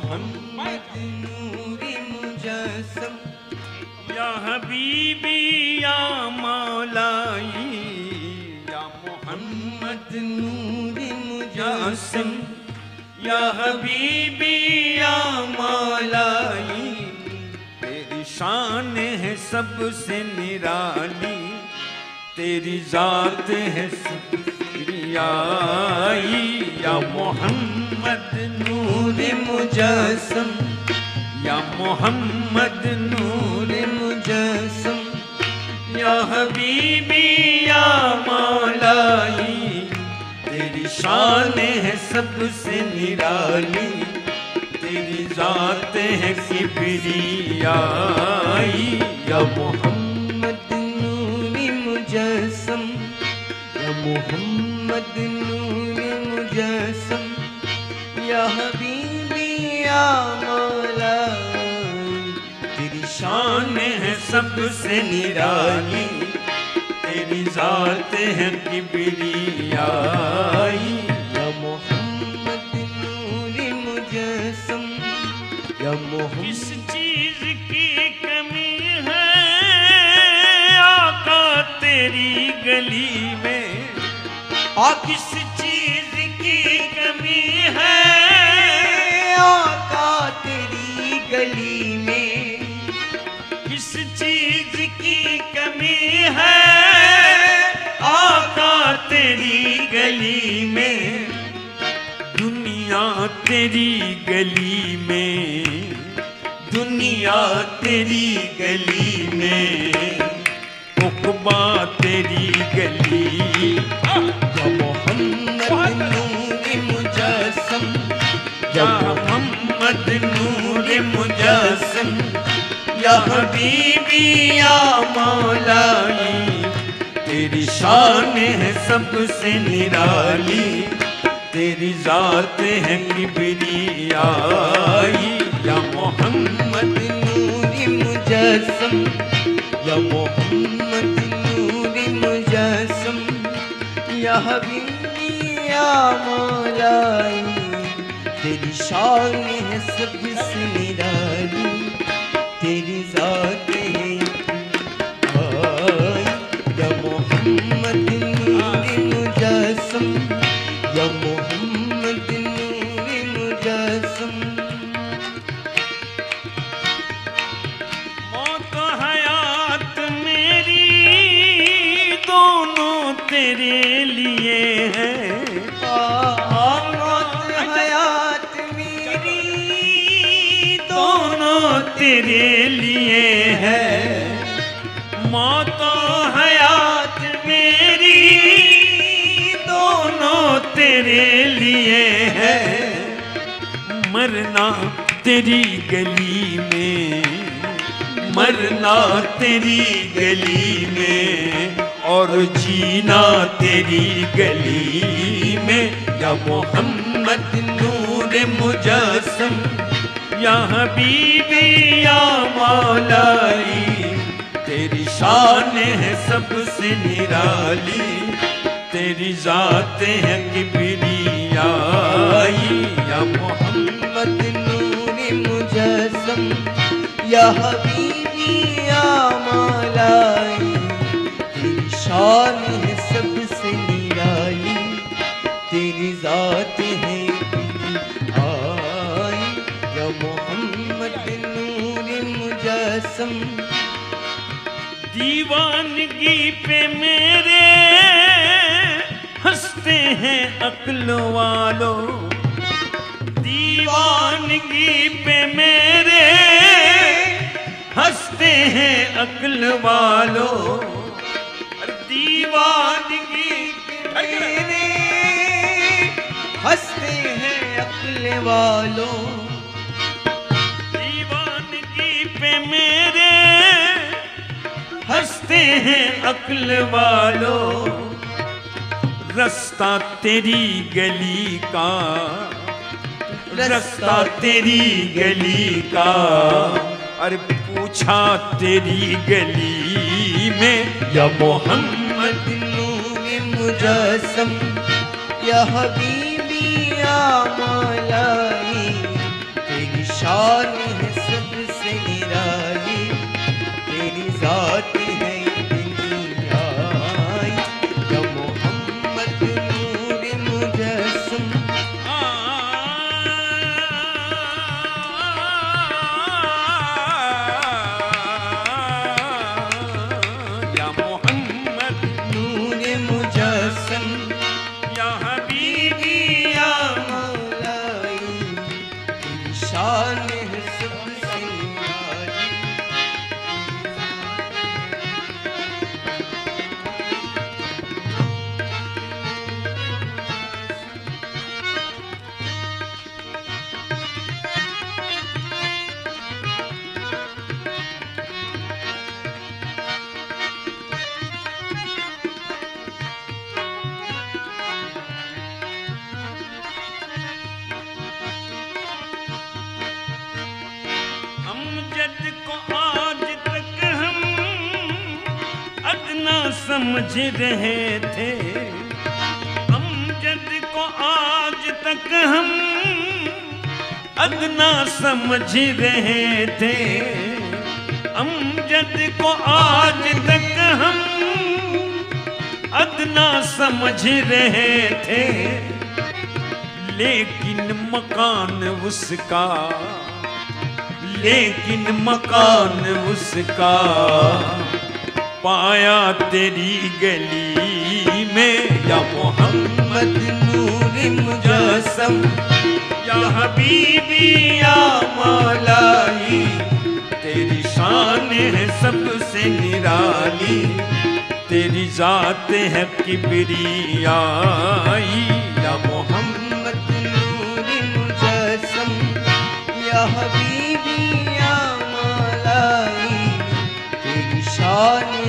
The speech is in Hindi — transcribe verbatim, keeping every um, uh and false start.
मोहम्मद नूरी मुजस्सम, या हबीबी या मौलाई, या मोहम्मद नूरी मुजस्सम, या हबीबी या मौलाई। तेरी शान है सबसे निराली, तेरी जात है सबसे आई। या मोहम्मद नूरी मुजस्सम, या मोहम्मद नूरी मुजस्सम, या हबीबी या मौलाई। तेरी शान है सबसे निराली, तेरी जात है किबरियाई। या मोहम्मद नूरी मुजस्सम, या मोहम्मद नूरी मुजस्सम, या हबीबी या मौलाई। तेरी शान है सबसे निराली, तेरी जात है किबरियाई। या मोहम्मद नूरी मुजस्सम, या मोहम्मद किस चीज की कमी है आका तेरी गली में? आ किस चीज की कमी है आका तेरी गली में? किस चीज की कमी है आका तेरी गली में? दुनिया तेरी गली में, दुनिया तेरी गली में, उक़बा तेरी गली। या मोहम्मद नूरी मुजस्सम, या मोहम्मद नूर मुजस्सम, या हबीबी या मौलाई। तेरी शान है सबसे निराली, तेरी जात है किबरियाई। या मोहम्मद नूरी मुजस्सम, या मोहम्मद नूरी मुजस्सम, या हबीबी या मौलाई। तेरी शान है सबसे निराली, तेरी जात है आई। या मोहम्मद नूरी मुजस्सम, या मोहम्मद नूरी मुजस्सम। मौत हयात मेरी दोनों तेरे लिए है। मौत हयात मेरी दोनों तेरे लिए है। मौत हयात मेरी दोनों तेरे लिए है। मरना तेरी गली में, मरना तेरी गली में, और जीना तेरी गली में। या मोहम्मद नूर मुजस्सम, या हबीबी या मौलाई। तेरी शान है सबसे निराली, तेरी जात है किबरियाई। या मोहम्मद नूरी मुजस्सम, या हबीबी या मौलाई। तेरी शान है सबसे निराली, तेरी जात है आई। या मोहम्मद नूरी मुजस्सम। दीवानगी पे मेरे हंसते हैं अक्ल वालों, दीवानगी पे मेरे हंसते हैं अक्ल वालों। दीवानगी पे मेरे हंसते हैं अक्ल वालों। दीवानगी पे मेरे हंसते हैं अक्ल वालों। रास्ता तेरी गली का, रास्ता तेरी गली का, अरे पूछा तेरी गली में। या मोहम्मद नूरी मुजस्सम, या हबीबी या मौलाई। तेरी शान है सबसे निराली, तेरी जात है इतनी आई, या मोहम्मद नूर मुजस्सम। या मोहम्मद नूर मुजस्सम, या हबीबी या मौलाई, तेरी शान है सबसे निराली। अमजद को आज तक हम अदना समझ रहे थे, अमजद को आज तक हम अदना समझ रहे थे, अमजद को आज तक हम अदना समझ रहे थे, लेकिन मकान उसका लेकिन मकान उसका पाया तेरी गली में। या मोहम्मद मोहम्मद नूर मुजस्सम, या हबीबी या मौलाई, तेरी शान है सबसे निराली, तेरी जात है किबरियाई। या मोहम्मद नूर मुजस्सम, या हबीबी या मौलाई, तेरी शान